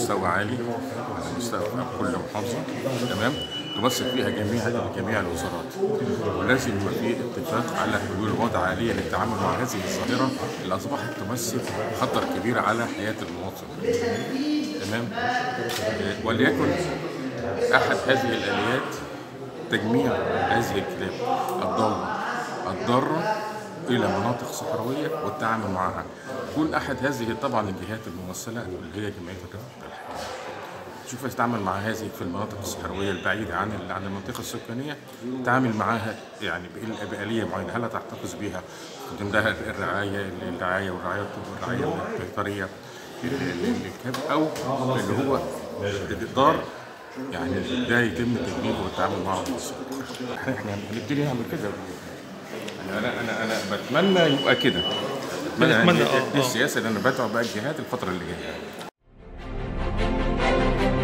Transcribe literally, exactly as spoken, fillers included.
مستوى عالي، على مستوى كل محافظه، تمام، تمثل فيها جميع جميع الوزارات، ولازم يبقى في اتفاق على حلول وضع آلية للتعامل مع هذه الظاهره اللي اصبحت تمثل خطر كبير على حياه المواطن. تمام. وليكن احد هذه الاليات تجميع هذه الكلاب الضاله الضاره الى مناطق صحراويه والتعامل معها. يكون احد هذه طبعا الجهات الممثله اللي هي جمعيه الرفق بالحيوان تشوف تتعامل مع هذه في المناطق الصحراويه البعيده عن عن المنطقه السكانيه، تتعامل معها يعني بآلية معينه، هل تحتفظ بها تقدم لها الرعايه الرعايه والرعايه والرعايه البيطريه للكلب، او اللي هو الدار يعني ده يتم تجنيبه والتعامل معه بالصبر. احنا هنبتدي نعمل كده. انا انا انا بتمنى يبقى كده. بتمنى دي السياسه اللي انا بدعو بقى الجهات الفتره اللي جايه.